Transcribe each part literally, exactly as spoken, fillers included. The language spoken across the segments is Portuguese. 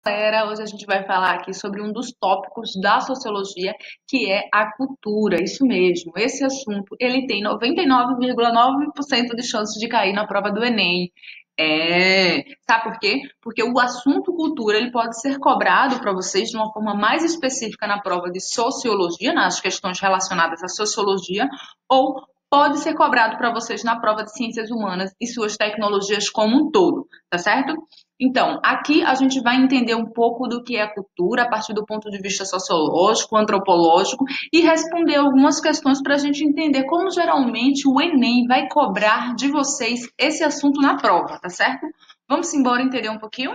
Galera, hoje a gente vai falar aqui sobre um dos tópicos da sociologia, que é a cultura. Isso mesmo, esse assunto ele tem noventa e nove vírgula nove por cento de chance de cair na prova do Enem. É, sabe por quê? Porque o assunto cultura ele pode ser cobrado para vocês de uma forma mais específica na prova de sociologia, nas questões relacionadas à sociologia, ou pode ser cobrado para vocês na prova de ciências humanas e suas tecnologias como um todo, tá certo? Então, aqui a gente vai entender um pouco do que é cultura a partir do ponto de vista sociológico, antropológico e responder algumas questões para a gente entender como geralmente o Enem vai cobrar de vocês esse assunto na prova, tá certo? Vamos embora entender um pouquinho?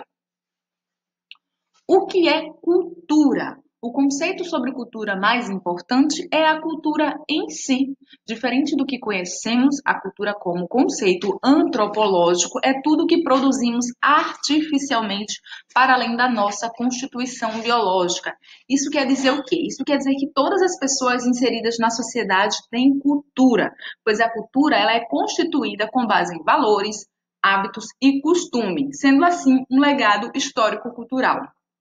O que é cultura? O conceito sobre cultura mais importante é a cultura em si. Diferente do que conhecemos, a cultura como conceito antropológico é tudo que produzimos artificialmente para além da nossa constituição biológica. Isso quer dizer o quê? Isso quer dizer que todas as pessoas inseridas na sociedade têm cultura, pois a cultura ela é constituída com base em valores, hábitos e costumes, sendo assim um legado histórico-cultural.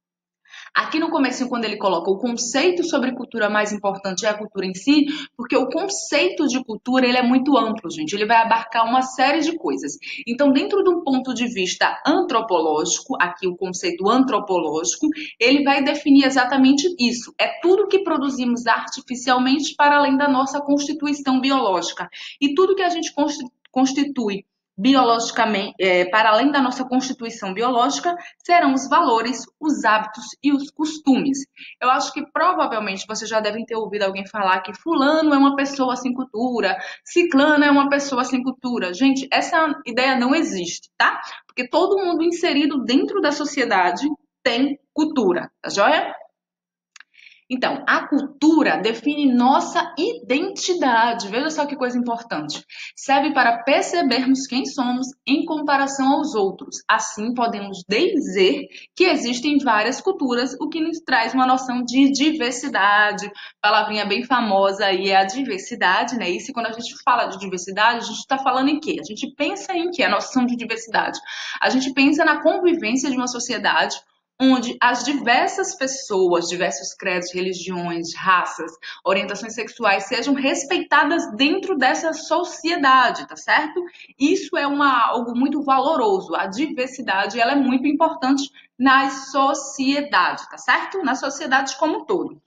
Aqui no comecinho, quando ele coloca o conceito sobre cultura mais importante é a cultura em si, porque o conceito de cultura ele é muito amplo, gente. Ele vai abarcar uma série de coisas. Então, dentro de um ponto de vista antropológico, aqui o conceito antropológico, ele vai definir exatamente isso. É tudo que produzimos artificialmente para além da nossa constituição biológica. E tudo que a gente constitui biologicamente, é, para além da nossa constituição biológica, serão os valores, os hábitos e os costumes. Eu acho que provavelmente vocês já devem ter ouvido alguém falar que fulano é uma pessoa sem cultura, ciclano é uma pessoa sem cultura. Gente, essa ideia não existe, tá? Porque todo mundo inserido dentro da sociedade tem cultura, tá joia? Então, a cultura define nossa identidade. Veja só que coisa importante. Serve para percebermos quem somos em comparação aos outros. Assim, podemos dizer que existem várias culturas, o que nos traz uma noção de diversidade. Palavrinha bem famosa aí é a diversidade, né? E se quando a gente fala de diversidade, a gente está falando em quê? A gente pensa em quê? A noção de diversidade. A gente pensa na convivência de uma sociedade onde as diversas pessoas, diversos credos, religiões, raças, orientações sexuais sejam respeitadas dentro dessa sociedade, tá certo? Isso é uma, algo muito valoroso. A diversidade ela é muito importante nas sociedades, tá certo? Nas sociedades como um todo.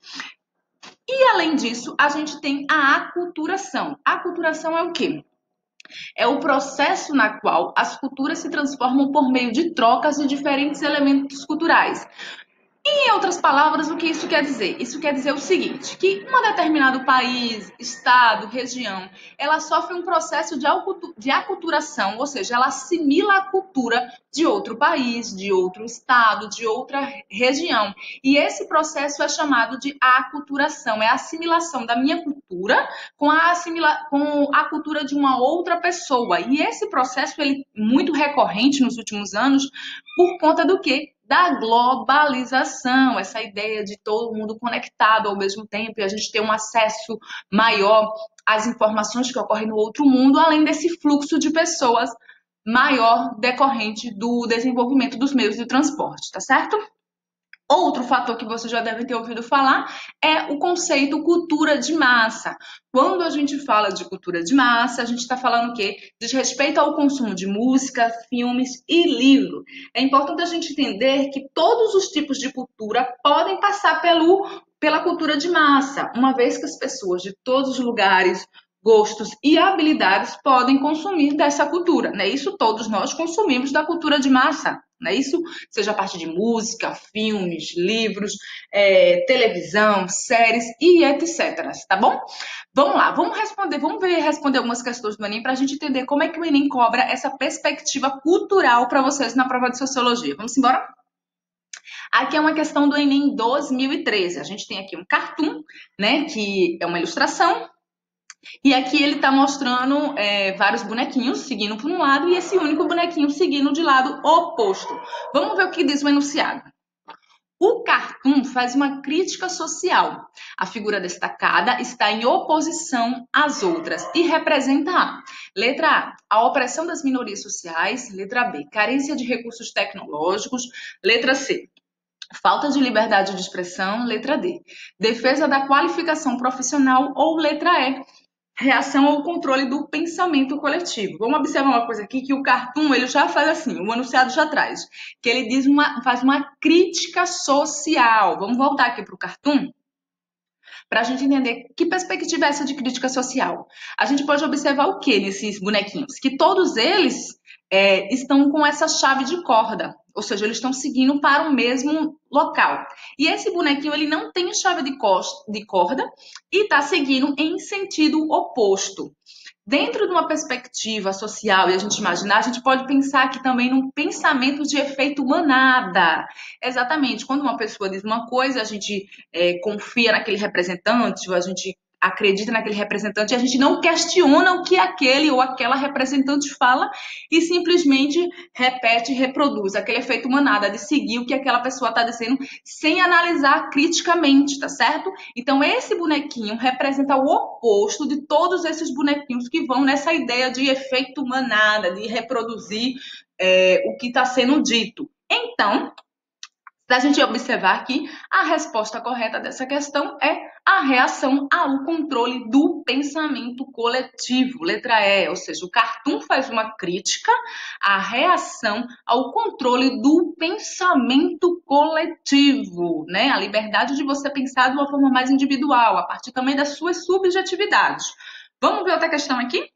E além disso, a gente tem a aculturação. A aculturação é o quê? É o processo na qual as culturas se transformam por meio de trocas de diferentes elementos culturais. Em outras palavras, o que isso quer dizer? Isso quer dizer o seguinte, que um determinado país, estado, região, ela sofre um processo de aculturação, ou seja, ela assimila a cultura de outro país, de outro estado, de outra região. E esse processo é chamado de aculturação, é a assimilação da minha cultura com a, assimila... com a cultura de uma outra pessoa. E esse processo ele é muito recorrente nos últimos anos por conta do quê? Da globalização, essa ideia de todo mundo conectado ao mesmo tempo e a gente ter um acesso maior às informações que ocorrem no outro mundo, além desse fluxo de pessoas maior decorrente do desenvolvimento dos meios de transporte, tá certo? Outro fator que você já deve ter ouvido falar é o conceito cultura de massa. Quando a gente fala de cultura de massa, a gente está falando o quê? Diz respeito ao consumo de música, filmes e livro. É importante a gente entender que todos os tipos de cultura podem passar pelo, pela cultura de massa, uma vez que as pessoas de todos os lugares, gostos e habilidades podem consumir dessa cultura, né? Isso todos nós consumimos da cultura de massa, né? Isso seja a parte de música, filmes, livros, é, televisão, séries e etcétera. Tá bom? Vamos lá, vamos responder, vamos ver responder algumas questões do Enem para a gente entender como é que o Enem cobra essa perspectiva cultural para vocês na prova de sociologia. Vamos embora? Aqui é uma questão do Enem dois mil e treze. A gente tem aqui um cartoon, né? Que é uma ilustração. E aqui ele está mostrando é, vários bonequinhos seguindo por um lado e esse único bonequinho seguindo de lado oposto. Vamos ver o que diz o enunciado. O cartoon faz uma crítica social. A figura destacada está em oposição às outras e representa a letra A, a opressão das minorias sociais, letra B, carência de recursos tecnológicos, letra C, Falta de liberdade de expressão, letra D. Defesa da qualificação profissional, ou letra E. Reação ao controle do pensamento coletivo. Vamos observar uma coisa aqui, que o cartoon ele já faz assim, o anunciado já traz, que ele diz uma, faz uma crítica social. Vamos voltar aqui para o cartoon, para a gente entender que perspectiva é essa de crítica social. A gente pode observar o que nesses bonequinhos? Que todos eles é, estão com essa chave de corda, ou seja, eles estão seguindo para o mesmo local. E esse bonequinho ele não tem chave de, de corda e está seguindo em sentido oposto. Dentro de uma perspectiva social e a gente imaginar, a gente pode pensar aqui também num pensamento de efeito manada. Exatamente, quando uma pessoa diz uma coisa, a gente é, confia naquele representante, ou a gente acredita naquele representante e a gente não questiona o que aquele ou aquela representante fala e simplesmente repete e reproduz. Aquele efeito manada de seguir o que aquela pessoa está dizendo sem analisar criticamente, tá certo? Então, esse bonequinho representa o oposto de todos esses bonequinhos que vão nessa ideia de efeito manada, de reproduzir é, o que está sendo dito. Então, se a gente observar aqui, a resposta correta dessa questão é a reação ao controle do pensamento coletivo, letra E, ou seja, o cartoon faz uma crítica à reação ao controle do pensamento coletivo, né? A liberdade de você pensar de uma forma mais individual, a partir também das suas subjetividades. Vamos ver outra questão aqui?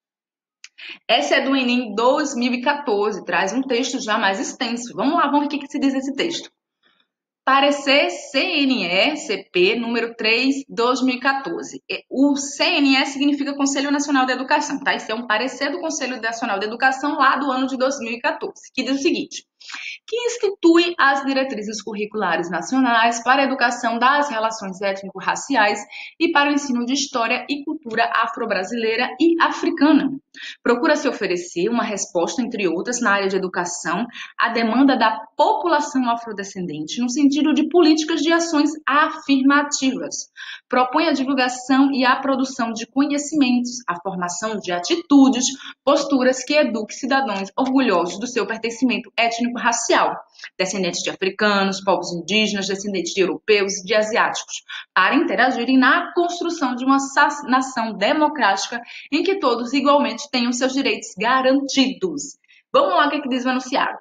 Essa é do Enem dois mil e quatorze, traz um texto já mais extenso. Vamos lá, vamos ver o que se diz esse texto. Parecer C N E C P número três, dois mil e quatorze. O C N E significa Conselho Nacional de Educação, tá? Isso é um parecer do Conselho Nacional de Educação lá do ano de dois mil e quatorze, que diz o seguinte: que institui as diretrizes curriculares nacionais para a educação das relações étnico-raciais e para o ensino de história e cultura afro-brasileira e africana. Procura se oferecer uma resposta, entre outras, na área de educação, à demanda da população afrodescendente, no sentido de políticas de ações afirmativas. Propõe a divulgação e a produção de conhecimentos, a formação de atitudes, posturas que eduquem cidadãos orgulhosos do seu pertencimento étnico-racial, descendentes de africanos, povos indígenas, descendentes de europeus e de asiáticos, para interagirem na construção de uma nação democrática em que todos igualmente tenham seus direitos garantidos. Vamos lá, o que, é que diz o enunciado?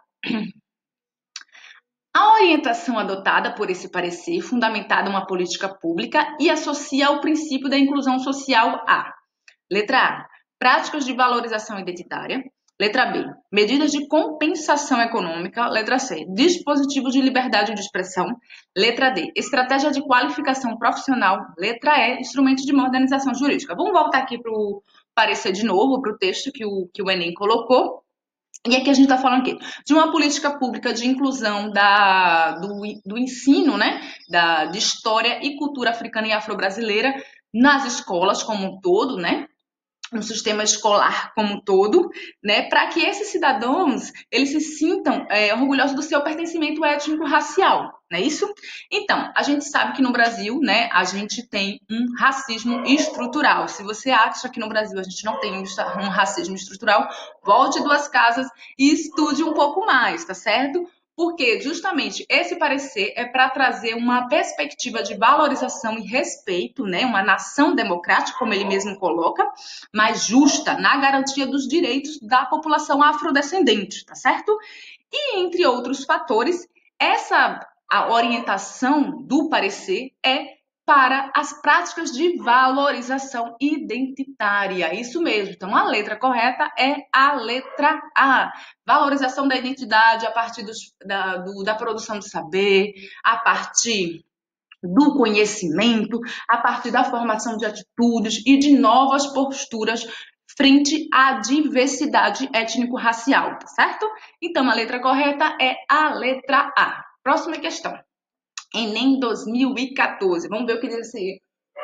A orientação adotada por esse parecer, fundamentada em uma política pública e associa ao princípio da inclusão social a: letra A, práticas de valorização identitária. Letra B, medidas de compensação econômica. Letra C, dispositivos de liberdade de expressão. Letra D, estratégia de qualificação profissional. Letra E, instrumento de modernização jurídica. Vamos voltar aqui para o parecer de novo, para o texto que o, que o Enem colocou. E aqui a gente está falando aqui de uma política pública de inclusão da, do, do ensino, né, da, de história e cultura africana e afro-brasileira nas escolas como um todo, né, no sistema escolar como um todo, né, para que esses cidadãos eles se sintam é, orgulhosos do seu pertencimento étnico-racial, não é isso? Então, a gente sabe que no Brasil, né, a gente tem um racismo estrutural. Se você acha que no Brasil a gente não tem um racismo estrutural, volte duas casas e estude um pouco mais, tá certo? Porque justamente esse parecer é para trazer uma perspectiva de valorização e respeito, né? Uma nação democrática, como ele mesmo coloca, mais justa na garantia dos direitos da população afrodescendente, tá certo? E entre outros fatores, essa a orientação do parecer é para as práticas de valorização identitária. Isso mesmo. Então, a letra correta é a letra A. Valorização da identidade a partir dos, da, do, da produção de saber, a partir do conhecimento, a partir da formação de atitudes e de novas posturas frente à diversidade étnico-racial, tá certo? Então, a letra correta é a letra A. Próxima questão. Enem dois mil e quatorze. Vamos ver o que diz esse,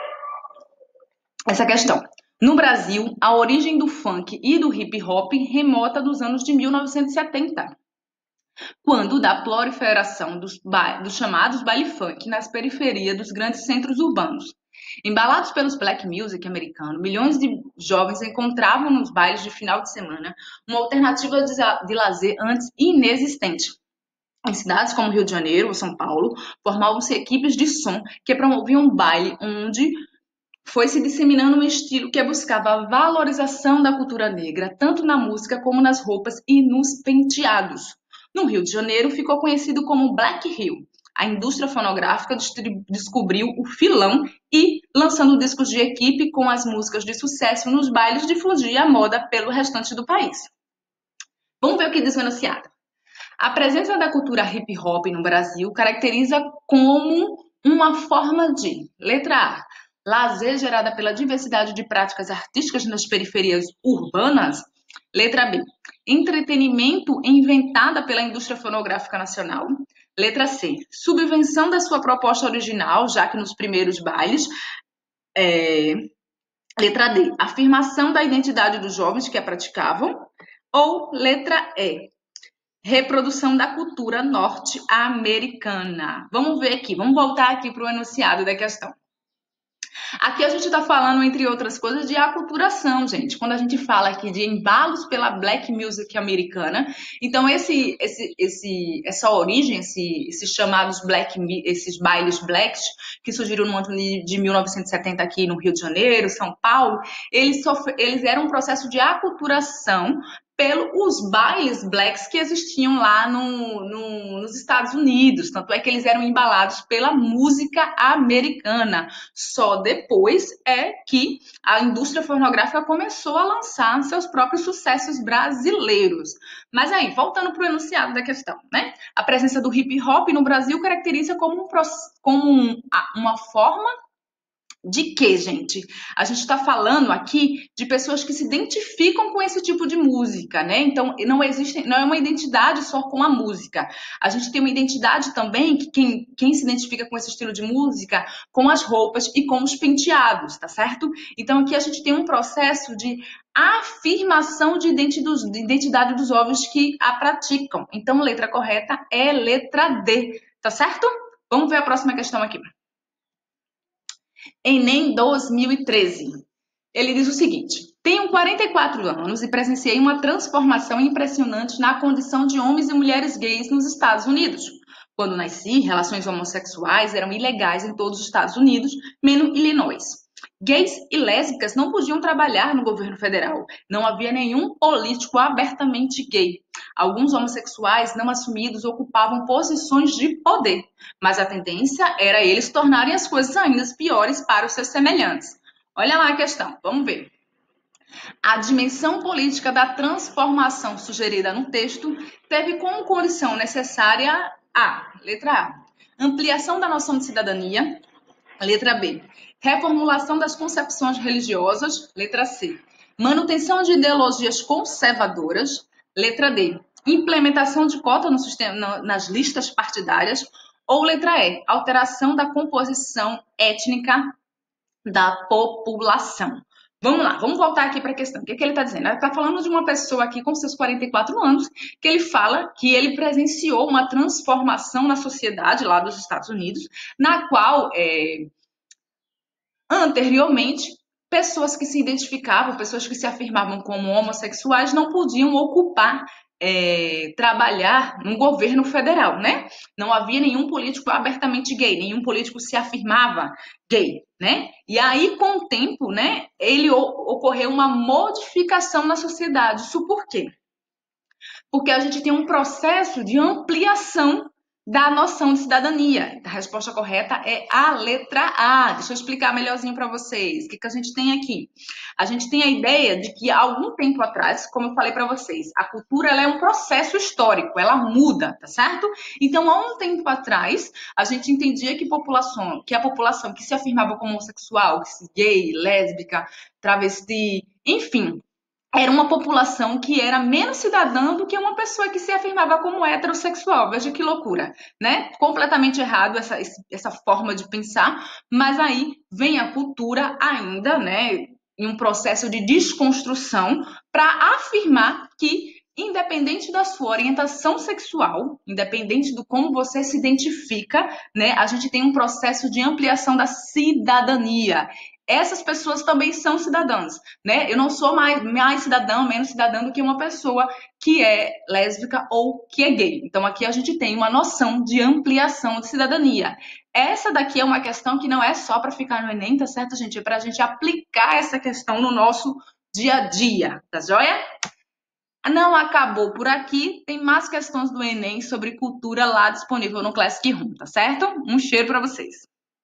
essa questão. No Brasil, a origem do funk e do hip hop remota dos anos de mil novecentos e setenta, quando da proliferação dos, dos chamados baile funk nas periferias dos grandes centros urbanos. Embalados pelos black music americano, milhões de jovens encontravam nos bailes de final de semana uma alternativa de, de lazer antes inexistente. Em cidades como Rio de Janeiro ou São Paulo, formavam-se equipes de som que promoviam um baile onde foi se disseminando um estilo que buscava a valorização da cultura negra, tanto na música como nas roupas e nos penteados. No Rio de Janeiro, ficou conhecido como Black Rio. A indústria fonográfica descobriu o filão e, lançando discos de equipe com as músicas de sucesso nos bailes, difundia a moda pelo restante do país. Vamos ver o que diz o enunciado. A presença da cultura hip hop no Brasil caracteriza como uma forma de, letra A, lazer gerada pela diversidade de práticas artísticas nas periferias urbanas, letra B, entretenimento inventada pela indústria fonográfica nacional, letra C, subvenção da sua proposta original, já que nos primeiros bailes, é, letra D, afirmação da identidade dos jovens que a praticavam, ou letra E, reprodução da cultura norte-americana. Vamos ver aqui, vamos voltar aqui para o enunciado da questão. Aqui a gente está falando, entre outras coisas, de aculturação, gente. Quando a gente fala aqui de embalos pela black music americana, então esse, esse, esse, essa origem, esse, esses chamados black, esses bailes blacks que surgiram no ano de mil novecentos e setenta aqui no Rio de Janeiro, São Paulo, eles, sofre, eles eram um processo de aculturação pelos bailes blacks que existiam lá no, no, nos Estados Unidos. Tanto é que eles eram embalados pela música americana. Só depois é que a indústria fonográfica começou a lançar seus próprios sucessos brasileiros. Mas aí, voltando para o enunciado da questão, né? A presença do hip hop no Brasil caracteriza como, um, como um, uma forma de quê, gente? A gente está falando aqui de pessoas que se identificam com esse tipo de música, né? Então, não existe, não é uma identidade só com a música. A gente tem uma identidade também que quem, quem se identifica com esse estilo de música, com as roupas e com os penteados, tá certo? Então, aqui a gente tem um processo de afirmação de identidade dos jovens que a praticam. Então, a letra correta é letra D, tá certo? Vamos ver a próxima questão aqui. Enem dois mil e treze. Ele diz o seguinte: tenho quarenta e quatro anos e presenciei uma transformação impressionante na condição de homens e mulheres gays nos Estados Unidos. Quando nasci, relações homossexuais eram ilegais em todos os Estados Unidos, menos Illinois. Gays e lésbicas não podiam trabalhar no governo federal. Não havia nenhum político abertamente gay. Alguns homossexuais não assumidos ocupavam posições de poder, mas a tendência era eles tornarem as coisas ainda piores para os seus semelhantes. Olha lá a questão, vamos ver. A dimensão política da transformação sugerida no texto teve como condição necessária a, letra A, ampliação da noção de cidadania, letra B, reformulação das concepções religiosas, letra C, manutenção de ideologias conservadoras, letra D, implementação de cota no sistema, nas listas partidárias, ou letra E, alteração da composição étnica da população. Vamos lá, vamos voltar aqui para a questão. O que, é que ele está dizendo? Ele está falando de uma pessoa aqui com seus quarenta e quatro anos, que ele fala que ele presenciou uma transformação na sociedade lá dos Estados Unidos, na qual, é, anteriormente, pessoas que se identificavam, pessoas que se afirmavam como homossexuais não podiam ocupar, é, trabalhar no governo federal, né? Não havia nenhum político abertamente gay, nenhum político se afirmava gay, né? E aí, com o tempo, né, ele ocorreu uma modificação na sociedade. Isso por quê? Porque a gente tem um processo de ampliação da noção de cidadania. A resposta correta é a letra A. Deixa eu explicar melhorzinho para vocês. O que, que a gente tem aqui? A gente tem a ideia de que há algum tempo atrás, como eu falei para vocês, a cultura ela é um processo histórico, ela muda, tá certo? Então, há um tempo atrás, a gente entendia que, população, que a população que se afirmava como homossexual, gay, lésbica, travesti, enfim, era uma população que era menos cidadã do que uma pessoa que se afirmava como heterossexual. Veja que loucura, né? Completamente errado essa, essa forma de pensar, mas aí vem a cultura ainda, né, em um processo de desconstrução para afirmar que, independente da sua orientação sexual, independente do como você se identifica, né, a gente tem um processo de ampliação da cidadania. essas pessoas também são cidadãs, né? Eu não sou mais, mais cidadão, menos cidadã do que uma pessoa que é lésbica ou que é gay. Então aqui a gente tem uma noção de ampliação de cidadania. Essa daqui é uma questão que não é só para ficar no Enem, tá certo, gente? É para a gente aplicar essa questão no nosso dia a dia, tá joia? Não acabou por aqui, tem mais questões do Enem sobre cultura lá disponível no Classic Room, tá certo? Um cheiro para vocês.